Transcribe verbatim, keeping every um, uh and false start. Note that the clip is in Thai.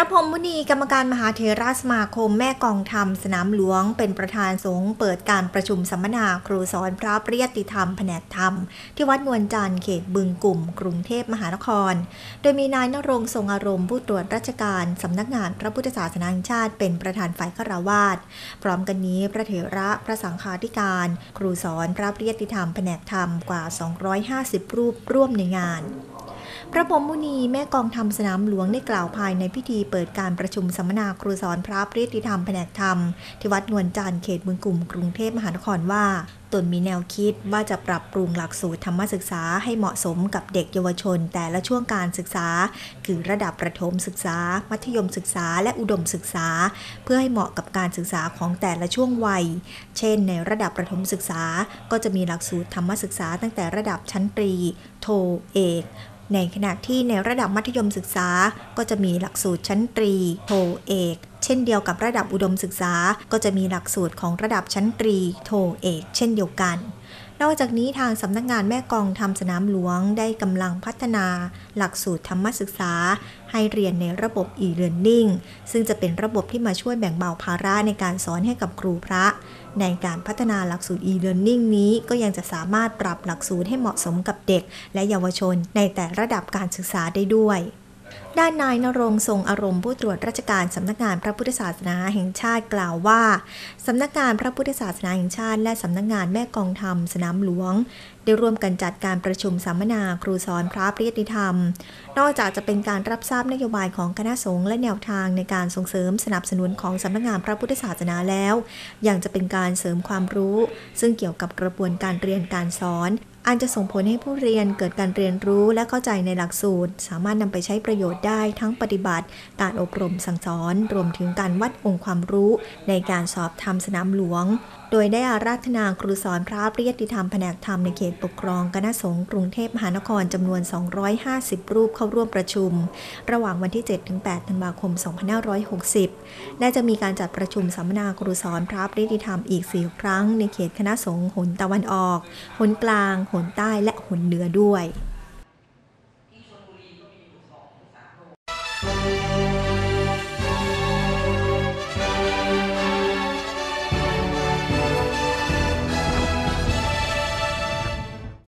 ระพรหมมุนีกรรมการมหาเถรสมาคมแม่กองธรรมสนามหลวงเป็นประธานสงฆ์เปิดการประชุมสัมมนาครูสอนพระปริยัติธรรมแผนกธรรมที่วัดนวลจันทร์เขตบึงกลุ่มกรุงเทพมหานครโดยมีนายณรงค์ทรงอารมณ์ผู้ตรวจราชการสำนักงานพระพุทธศาสนาแห่งชาติเป็นประธานฝ่ายฆราวาสพร้อมกันนี้พระเถระพระสังฆาธิการครูสอนพระปริยัติธรรมแผนกธรรมกว่าสองร้อยห้าสิบรูปร่วมในงานพระพรหมมุนีแม่กองธรรมสนามหลวงได้กล่าวภายในพิธีเปิดการประชุมสัมมนาครูสอนพระปริยัติธรรมแผนกธรรมที่วัดนวลจันทร์เขตบึงกลุ่มกรุงเทพมหานครว่าตนมีแนวคิดว่าจะปรับปรุงหลักสูตรธรรมศึกษาให้เหมาะสมกับเด็กเยาวชนแต่ละช่วงการศึกษาคือระดับประถมศึกษามัธยมศึกษาและอุดมศึกษาเพื่อให้เหมาะกับการศึกษาของแต่ละช่วงวัยเช่นในระดับประถมศึกษาก็จะมีหลักสูตรธรรมศึกษาตั้งแต่ระดับชั้นตรีโทเอกในขณะที่ในระดับมัธยมศึกษาก็จะมีหลักสูตรชั้นตรีโทเอกเช่นเดียวกับระดับอุดมศึกษาก็จะมีหลักสูตรของระดับชั้นตรีโทเอกเช่นเดียวกันนอกจากนี้ทางสำนักงานแม่กองธรรมสนามหลวงได้กำลังพัฒนาหลักสูตรธรรมศึกษาให้เรียนในระบบ e-learning ซึ่งจะเป็นระบบที่มาช่วยแบ่งเบาภาระในการสอนให้กับครูพระในการพัฒนาหลักสูตร e-learning นี้ก็ยังจะสามารถปรับหลักสูตรให้เหมาะสมกับเด็กและเยาวชนในแต่ระดับการศึกษาได้ด้วยด้านนายณรงค์ทรงอารมณ์ผู้ตรวจราชการสำนักงานพระพุทธศาสนาแห่งชาติกล่าวว่าสำนักงานพระพุทธศาสนาแห่งชาติและสำนักงานแม่กองธรรมสนามหลวงได้ร่วมกันจัดการประชุมสัมมนาครูสอนพระปริยัติธรรมนอกจากจะเป็นการรับทราบนโยบายของคณะสงฆ์และแนวทางในการส่งเสริมสนับสนุนของสำนักงานพระพุทธศาสนาแล้วยังจะเป็นการเสริมความรู้ซึ่งเกี่ยวกับกระบวนการเรียนการสอนอันจะส่งผลให้ผู้เรียนเกิดการเรียนรู้และเข้าใจในหลักสูตรสามารถนำไปใช้ประโยชน์ได้ทั้งปฏิบัติการอบรมสั่งสอนรวมถึงการวัดองค์ความรู้ในการสอบธรรมสนามหลวงโดยได้อาราธนาครูสอนพระปริยัติธรรมแผนกธรรมในเขตปกครองคณะสงฆ์กรุงเทพมหานครจำนวนสองร้อยห้าสิบรูปเข้าร่วมประชุมระหว่างวันที่ เจ็ดถึงแปด ธันวาคม สองพันห้าร้อยหกสิบและจะมีการจัดประชุมสัมมนาครูสอนพระปริยัติธรรมอีกสี่ครั้งในเขตคณะสงฆ์หนตะวันออกหนกลางหนใต้และหนเหนือด้วย